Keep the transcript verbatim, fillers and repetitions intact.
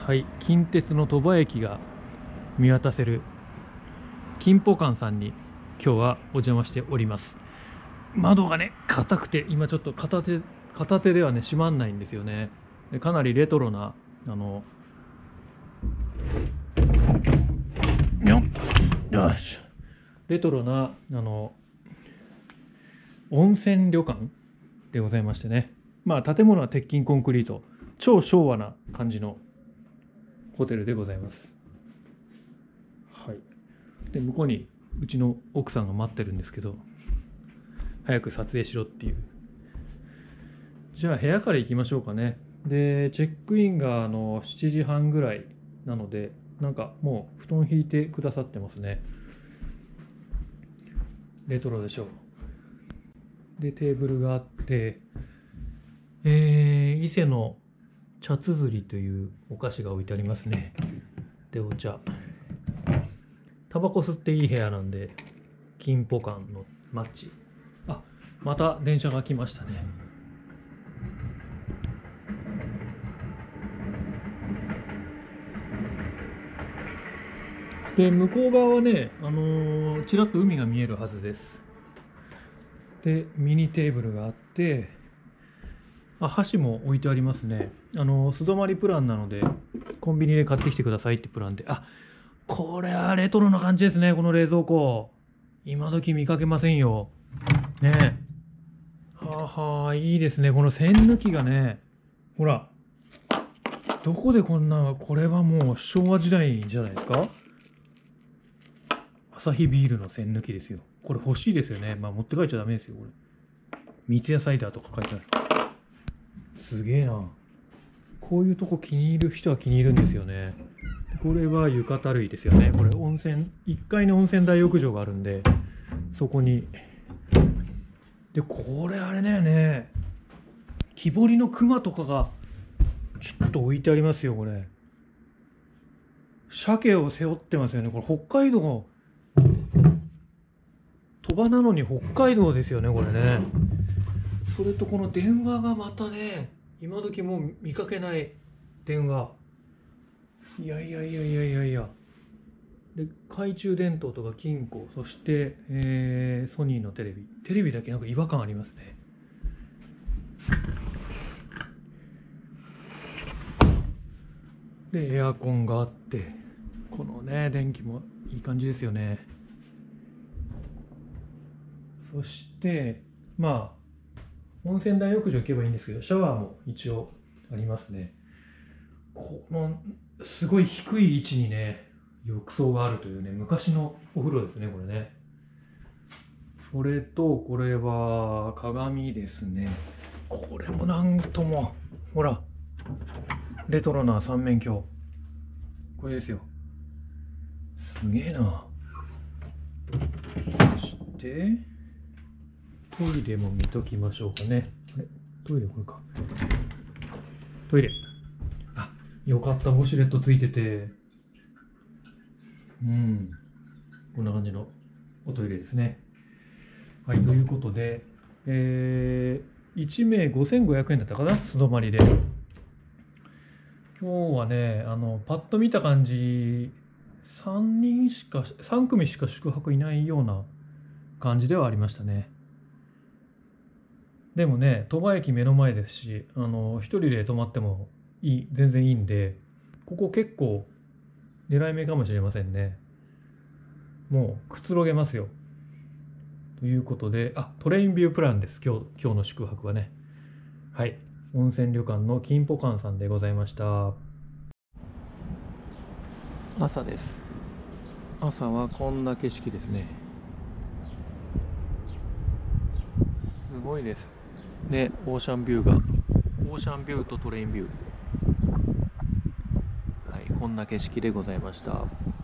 はい、近鉄の鳥羽駅が見渡せる金歩館さんに今日はお邪魔しております。窓がね硬くて今ちょっと片手片手ではね閉まんないんですよね。でかなりレトロなあのよっよしレトロなあの温泉旅館でございましてね、まあ建物は鉄筋コンクリート、超昭和な感じのホテルでございます。はい。で向こうにうちの奥さんが待ってるんですけど、早く撮影しろっていう。じゃあ部屋から行きましょうかね。でチェックインがあのしちじはんぐらいなので、なんかもう布団引いてくださってますね。レトロでしょう。でテーブルがあって、えー、伊勢の茶綴りというお菓子が置いてありますね。でお茶、タバコ吸っていい部屋なんで金歩館のマッチ。あ、また電車が来ましたね。で向こう側はね、あのー、ちらっと海が見えるはずです。でミニテーブルがあって、あ、箸も置いてありますね。あの素泊まりプランなのでコンビニで買ってきてくださいってプランで。あ、これはレトロな感じですね。この冷蔵庫今時見かけませんよね。えはあはあ、いいですね。この栓抜きがね、ほらどこでこんな、これはもう昭和時代じゃないですか。アサヒビールの栓抜きですよ。これ欲しいですよね。まあ持って帰っちゃダメですよこれ。三ツ矢サイダーとか書いてある。すげえな。こういうとこ気に入る人は気に入るんですよね。これは浴衣類ですよね。これ温泉、いっかいに温泉大浴場があるんで、そこに。でこれあれだよね、木彫りの熊とかがちょっと置いてありますよ。これ鮭を背負ってますよね。これ北海道、鳥羽なのに北海道ですよねこれね。それとこの電話がまたね、今時もう見かけない電話。いやいやいやいやいやいや。で懐中電灯とか金庫、そして、えー、ソニーのテレビ。テレビだけなんか違和感ありますね。でエアコンがあって、このね電気もいい感じですよね。そしてまあ温泉大浴場行けばいいんですけど、シャワーも一応ありますね。このすごい低い位置にね浴槽があるというね、昔のお風呂ですねこれね。それとこれは鏡ですね。これもなんともほらレトロな三面鏡、これですよ。すげえな。そしてトイレも見ときましょうかね。あれ、トイレこれか。トイレ。あ、よかった。ウォシュレットついてて。うん。こんな感じのおトイレですね。はい、ということで、えー、いち名ごせんごひゃくえんだったかな、素泊まりで。今日はね、あの、パッと見た感じ、さんにんしか、さん組しか宿泊いないような感じではありましたね。でもね、鳥羽駅目の前ですし、あの一人で泊まってもいい、全然いいんで、ここ結構狙い目かもしれませんね。もうくつろげますよ。ということで、あ、トレインビュープランです。今日、今日の宿泊はね。はい。温泉旅館の金歩館さんでございました。朝です。朝はこんな景色ですね。すごいです。で、オーシャンビューが、オーシャンビューとトレインビュー。はい、こんな景色でございました。